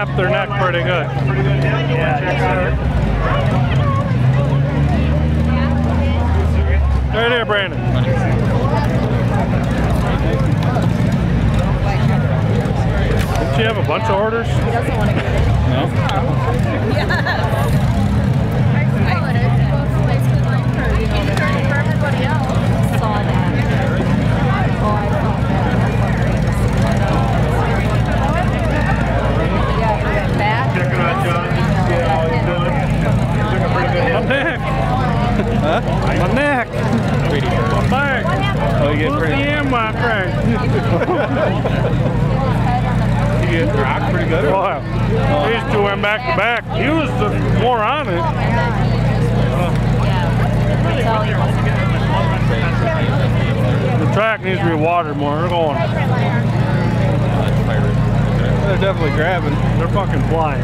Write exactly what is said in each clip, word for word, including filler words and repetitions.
snapped their neck pretty good. Right there, Brandon. Did she have a bunch of orders? He doesn't want to get it. No? For everybody else. Saw that. Oh, I saw that. Yeah, back. Check it out, John. Just see how he's doing. He's doing a pretty good My hit. neck. Huh? My neck. My back. Oh, you get pretty. I am my crack. You get rocked pretty good. Oh, yeah. These two went back to back. He was the more on it. The track needs to be watered more. They're going. They're definitely grabbing. They're fucking flying.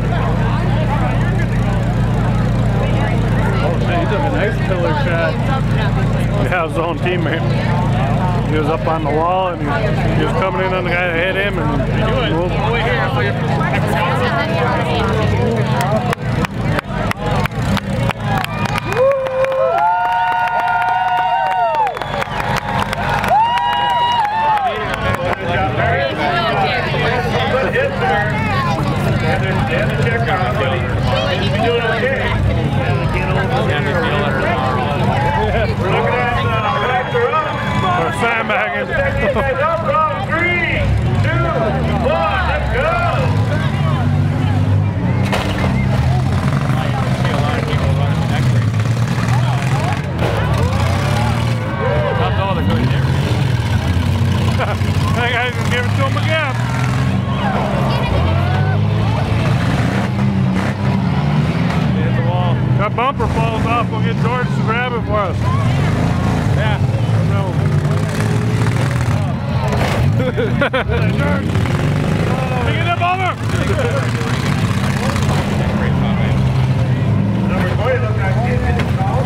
Oh shit, he took a nice killer shot. Yeah, his own teammate. He was up on the wall and he, he was coming in on the guy that hit him and Over here. sandbagging. Three, two, one, let's go! That guy's gonna give it to him again. Hit the wall. That bumper falls off. We'll get George to grab it for us. Yeah. No. George. Pick it up over. Number twenty looking like ten minutes now.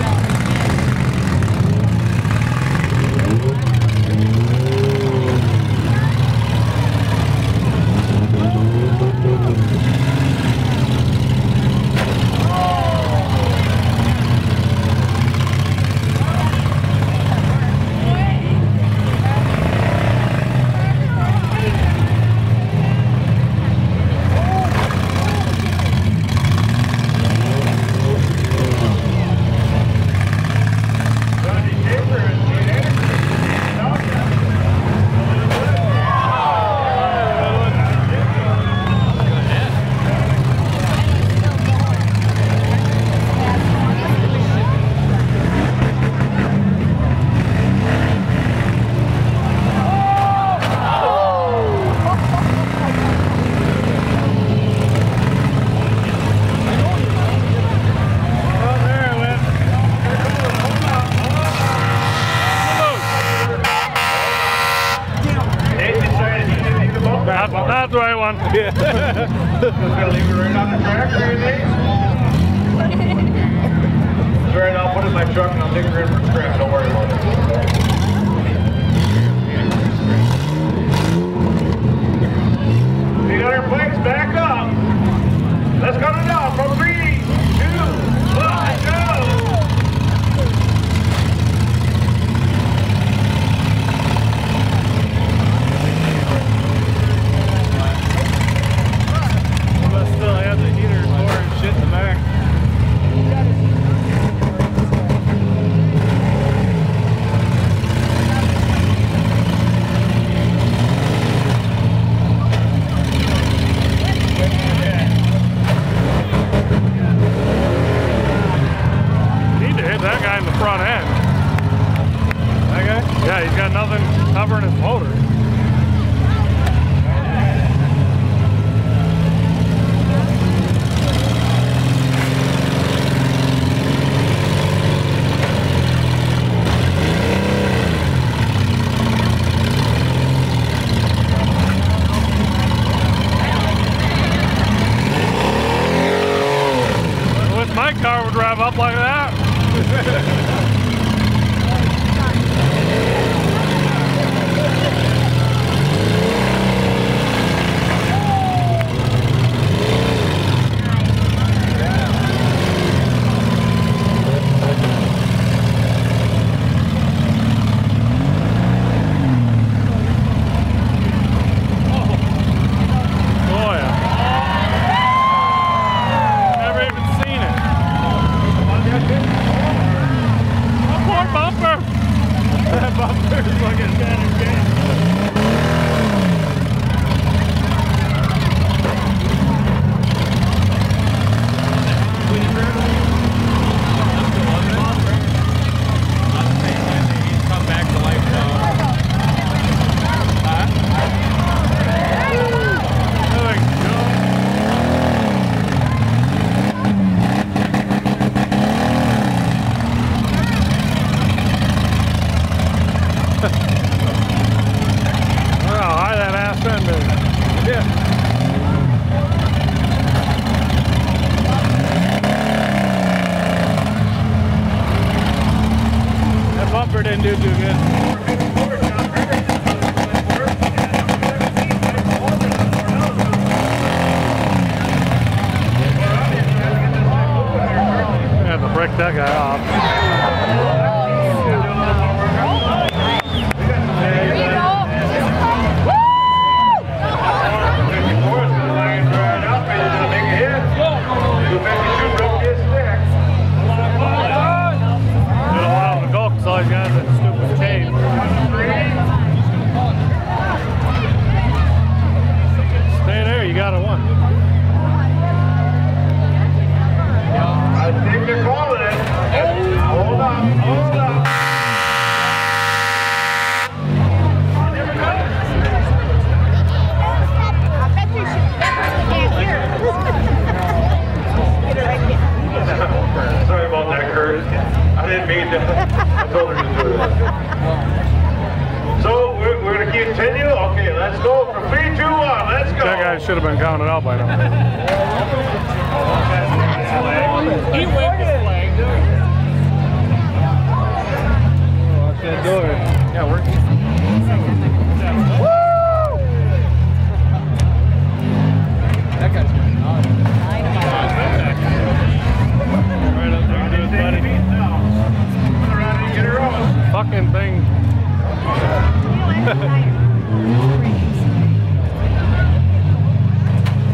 That's the right one. Yeah. Just gonna leave it right on the track or anything? It's right, I'll put it in my truck and I'll dig her in for scrap. Don't worry about it. eight hundred plates, back up. Let's go to now from three, two, one, go! Still have the heater door and shit in the back. Need to hit that guy in the front end. That guy? Yeah, he's got nothing covering his motor. My car would drive up like that. Didn't do too good. I have to break that guy off. There you go. All you got is that stupid chain. Stay there, you got a one. I think they're calling it. Hold on, hold on. I bet you should never hear. Sorry about that, Kurt. I didn't mean to. I told her to do it. So we're, we're going to continue? Okay, let's go for three, two, one. Let's go. That guy should have been counted out by now. He waved his flag. Oh, watch that door. Yeah, we're. Woo! That guy's going on. Right up there, do it, buddy. Get her on. Fucking thing.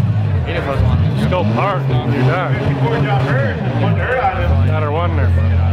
Just go park when you're done. Before John Hurd, one her out of Got her one there.